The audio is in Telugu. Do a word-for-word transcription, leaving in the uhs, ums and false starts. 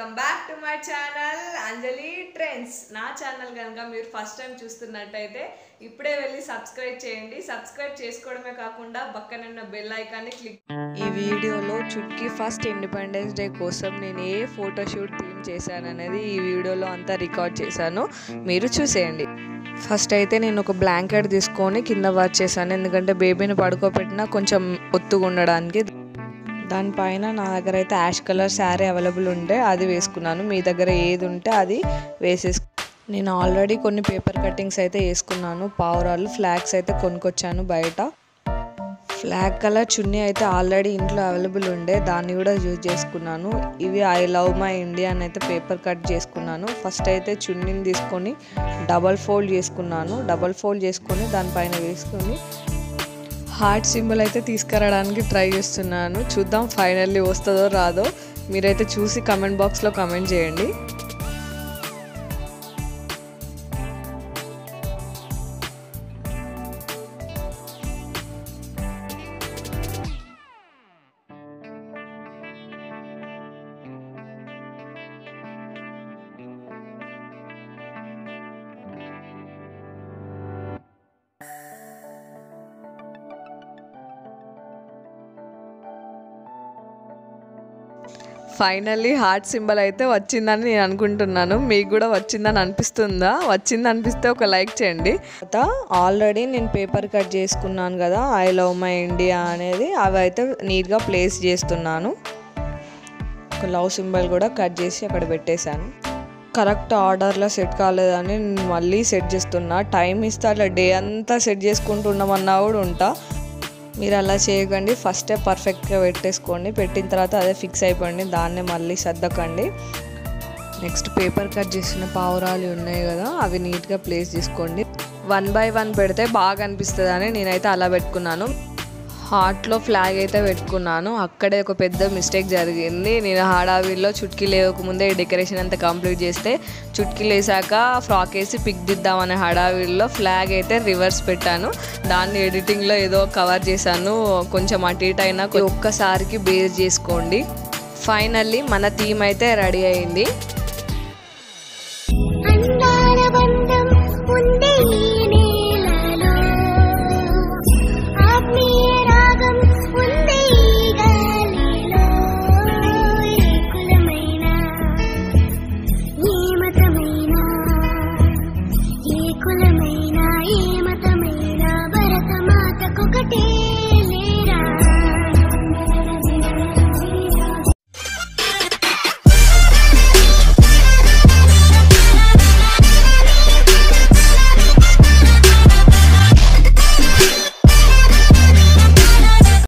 Welcome back to my channel Anjali trends. నా ఛానల్ కనుక మీరు ఫస్ట్ టైం చూస్తున్నట్టయితే ఇప్పుడే వెళ్ళి సబ్స్క్రైబ్ చేయండి. సబ్స్క్రైబ్ చేసుకోవడమే కాకుండా పక్కన ఉన్న బెల్ ఐకాన్ని క్లిక్. ఈ వీడియోలో చుట్కీ ఫస్ట్ ఇండిపెండెన్స్ డే కోసం నేను ఏ ఫోటోషూట్ థీమ్ చేశాననేది ఈ వీడియోలో అంతా రికార్డ్ చేశాను, మీరు చూసేయండి. ఫస్ట్ అయితే నేను ఒక బ్లాంకెట్ తీసుకొని కింద వాచ్ చేశాను, ఎందుకంటే బేబీని పడుకోబెట్టినా కొంచెం ఒత్తుగా ఉండడానికి. దానిపైన నా దగ్గర అయితే యాష్ కలర్ శారీ అవైలబుల్ ఉంటే అది వేసుకున్నాను. మీ దగ్గర ఏది ఉంటే అది వేసేసు. నేను ఆల్రెడీ కొన్ని పేపర్ కటింగ్స్ అయితే వేసుకున్నాను. పావురాలు ఫ్లాగ్స్ అయితే కొనుక్కొచ్చాను బయట. ఫ్లాగ్ కలర్ చున్నీ అయితే ఆల్రెడీ ఇంట్లో అవైలబుల్ ఉండే, దాన్ని కూడా యూజ్ చేసుకున్నాను. ఇవి ఐ లవ్ మై ఇండియా అని అయితే పేపర్ కట్ చేసుకున్నాను. ఫస్ట్ అయితే చున్నీని తీసుకొని డబల్ ఫోల్డ్ చేసుకున్నాను. డబల్ ఫోల్డ్ చేసుకొని దానిపైన వేసుకొని హార్ట్ సింబల్ అయితే తీసుకురావడానికి ట్రై చేస్తున్నాను. చూద్దాం ఫైనల్లీ వస్తుందో రాదో. మీరైతే చూసి కమెంట్ బాక్స్లో కమెంట్ చేయండి. ఫైనల్లీ హార్ట్ సింబల్ అయితే వచ్చిందని నేను అనుకుంటున్నాను. మీకు కూడా వచ్చిందని అనిపిస్తుందా? వచ్చింది అనిపిస్తే ఒక లైక్ చేయండి. ఆల్రెడీ నేను పేపర్ కట్ చేసుకున్నాను కదా ఐ లవ్ మై ఇండియా అనేది, అవి అయితే నీట్గా ప్లేస్ చేస్తున్నాను. ఒక లవ్ సింబల్ కూడా కట్ చేసి అక్కడ పెట్టేశాను. కరెక్ట్ ఆర్డర్లో సెట్ కాలేదని నేను మళ్ళీ సెట్ చేస్తున్నా. టైం ఇస్తే అట్లా డే అంతా సెట్ చేసుకుంటున్నామన్నా కూడా ఉంటా. మీరు అలా చేయకండి, ఫస్టే పర్ఫెక్ట్గా పెట్టేసుకోండి. పెట్టిన తర్వాత అదే ఫిక్స్ అయిపోయింది, దాన్నే మళ్ళీ సర్దకండి. నెక్స్ట్ పేపర్ కట్ చేసిన పావురాలు ఉన్నాయి కదా, అవి నీట్గా ప్లేస్ చేసుకోండి. వన్ బై వన్ పెడితే బాగా అనిపిస్తుంది అని నేనైతే అలా పెట్టుకున్నాను. హార్ట్లో ఫ్లాగ్ అయితే పెట్టుకున్నాను. అక్కడే ఒక పెద్ద మిస్టేక్ జరిగింది. నేను హడావిడిలో చుట్కీ లేవకముందే డెకరేషన్ అంతా కంప్లీట్ చేస్తే, చుట్కీ లేసాక ఫ్రాక్ వేసి పిక్ దిద్దామనే హడావిడిలో ఫ్లాగ్ అయితే రివర్స్ పెట్టాను. దాన్ని ఎడిటింగ్లో ఏదో కవర్ చేశాను. కొంచెం అటు ఇటు అయినా ఒక్కసారికి బేస్ చేసుకోండి. ఫైనల్లీ మన థీమ్ అయితే రెడీ అయింది.